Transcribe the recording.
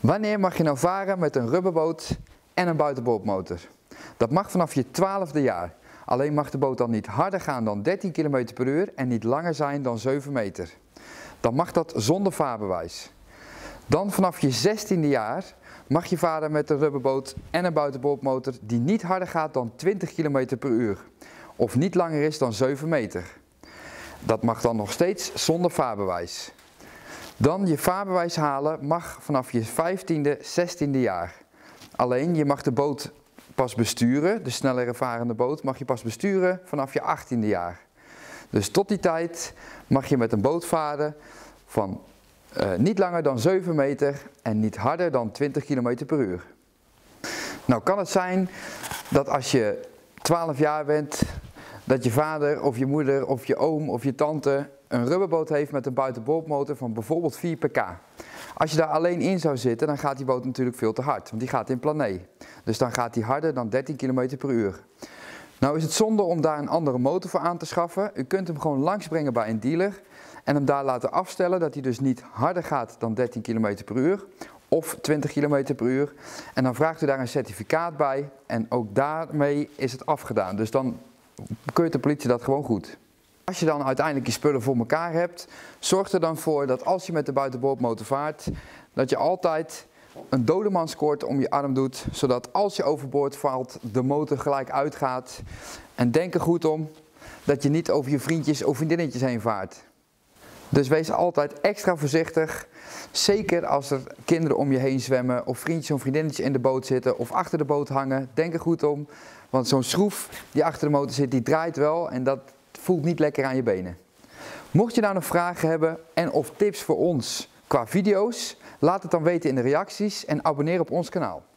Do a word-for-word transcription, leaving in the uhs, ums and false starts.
Wanneer mag je nou varen met een rubberboot en een buitenboordmotor? Dat mag vanaf je twaalfde jaar. Alleen mag de boot dan niet harder gaan dan dertien kilometer per uur en niet langer zijn dan zeven meter. Dan mag dat zonder vaarbewijs. Dan vanaf je zestiende jaar mag je varen met een rubberboot en een buitenboordmotor die niet harder gaat dan twintig kilometer per uur. Of niet langer is dan zeven meter. Dat mag dan nog steeds zonder vaarbewijs. Dan je vaarbewijs halen mag vanaf je vijftiende, zestiende jaar. Alleen je mag de boot pas besturen, de sneller varende boot, mag je pas besturen vanaf je achttiende jaar. Dus tot die tijd mag je met een boot varen van uh, niet langer dan zeven meter en niet harder dan twintig kilometer per uur. Nou kan het zijn dat als je twaalf jaar bent, dat je vader of je moeder of je oom of je tante een rubberboot heeft met een buitenboordmotor van bijvoorbeeld vier pk. Als je daar alleen in zou zitten, dan gaat die boot natuurlijk veel te hard, want die gaat in plané. Dus dan gaat die harder dan dertien kilometer per uur. Nou is het zonde om daar een andere motor voor aan te schaffen. U kunt hem gewoon langsbrengen bij een dealer en hem daar laten afstellen dat hij dus niet harder gaat dan dertien kilometer per uur of twintig kilometer per uur. En dan vraagt u daar een certificaat bij en ook daarmee is het afgedaan. Dus dan keurt de politie dat gewoon goed. Als je dan uiteindelijk je spullen voor elkaar hebt, zorg er dan voor dat als je met de buitenboordmotor vaart, dat je altijd een dodemanskoord om je arm doet, zodat als je overboord valt, de motor gelijk uitgaat. En denk er goed om dat je niet over je vriendjes of vriendinnetjes heen vaart. Dus wees altijd extra voorzichtig, zeker als er kinderen om je heen zwemmen of vriendjes of vriendinnetjes in de boot zitten of achter de boot hangen. Denk er goed om, want zo'n schroef die achter de motor zit, die draait wel en dat voelt niet lekker aan je benen. Mocht je nou nog vragen hebben en of tips voor ons qua video's, laat het dan weten in de reacties en abonneer op ons kanaal.